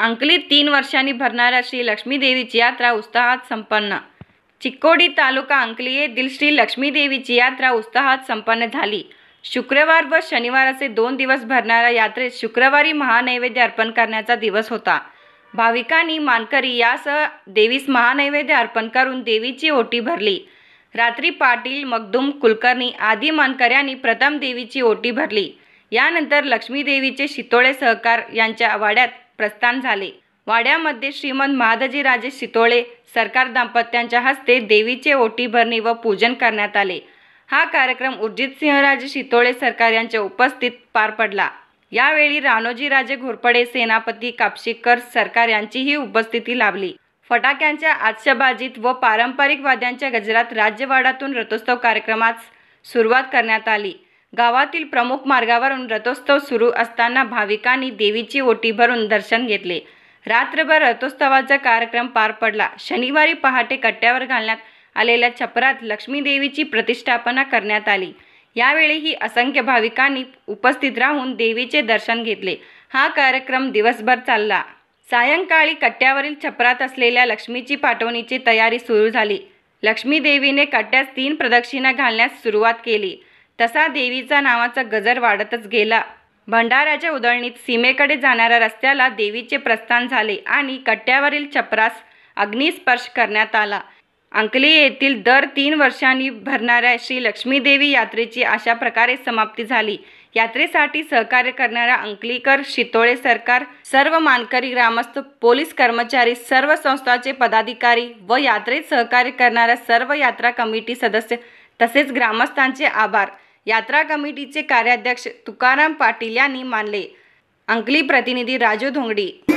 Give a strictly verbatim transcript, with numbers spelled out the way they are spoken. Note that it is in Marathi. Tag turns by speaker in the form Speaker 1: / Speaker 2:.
Speaker 1: अंकलीत तीन वर्षांनी भरणाऱ्या श्री लक्ष्मी देवीची यात्रा उत्साहात संपन्न. चिक्कोडी तालुका अंकली येथील श्री लक्ष्मी देवीची यात्रा उत्साहात संपन्न झाली. शुक्रवार व शनिवार असे दोन दिवस भरणाऱ्या यात्रेत शुक्रवारी महानैवेद्य अर्पण करण्याचा दिवस होता. भाविकांनी मानकरी यासह देवीस महानैवेद्य अर्पण करून देवीची ओटी भरली. रात्री पाटील, मखदूम, कुलकर्णी आदी मानकऱ्यांनी प्रथम देवीची ओटी भरली. यानंतर लक्ष्मी देवीचे शितोळे सहकार यांच्या वाड्यात प्रस्थान झाले. वाड्यामध्ये श्रीमंत महादजीराजे शितोळे सरकार दाम्पत्यांच्या हस्ते देवीचे ओटी भरणी व पूजन करण्यात आले. हा कार्यक्रम उर्जितसिंहराजे शितोळे सरकार यांच्या उपस्थित पार पडला. यावेळी राणोजीराजे घोरपडे, सेनापती कापशीकर सरकार यांचीही उपस्थिती लाभली. फटाक्यांच्या आतिषबाजीत व पारंपरिक वाद्यांच्या गजरात राजवाड्यातून रथोत्सव कार्यक्रमास सुरुवात करण्यात आली. गावातील प्रमुख मार्गावरून रथोत्सव सुरू असताना भाविकांनी देवीची ओटी भरून दर्शन घेतले. रात्रभर रथोत्सवाचा कार्यक्रम पार पडला. शनिवारी पहाटे कट्ट्यावर घालण्यात आलेल्या छपरात लक्ष्मी देवीची प्रतिष्ठापना करण्यात आली. यावेळीही असंख्य भाविकांनी उपस्थित राहून देवीचे दर्शन घेतले. हा कार्यक्रम दिवसभर चालला. सायंकाळी कट्ट्यावरील छपरात असलेल्या लक्ष्मीची पाठवणीची तयारी सुरू झाली. लक्ष्मी देवीने कट्ट्यास तीन प्रदक्षिणा घालण्यास सुरुवात केली. तसा देवीचा नावाचा गजर वाढतच गेला. भंडाऱ्याच्या उधळणीत सीमेकडे जाणाऱ्या रस्त्याला देवीचे प्रस्थान झाले आणि कट्ट्यावरील छपरास अग्निस्पर्श करण्यात आला. अंकली येथील दर तीन वर्षांनी भरणाऱ्या श्री लक्ष्मी देवी यात्रेची अशा प्रकारे समाप्ती झाली. यात्रेसाठी सहकार्य करणाऱ्या अंकलीकर, शितोळे सरकार, सर्व मानकरी, ग्रामस्थ, पोलीस कर्मचारी, सर्व संस्थांचे पदाधिकारी व यात्रेत सहकार्य करणाऱ्या सर्व यात्रा कमिटी सदस्य तसेच ग्रामस्थांचे आभार यात्रा कमिटीचे कार्याध्यक्ष तुकाराम पाटील यांनी मानले. अंकली प्रतिनिधी राजू धोंगडी.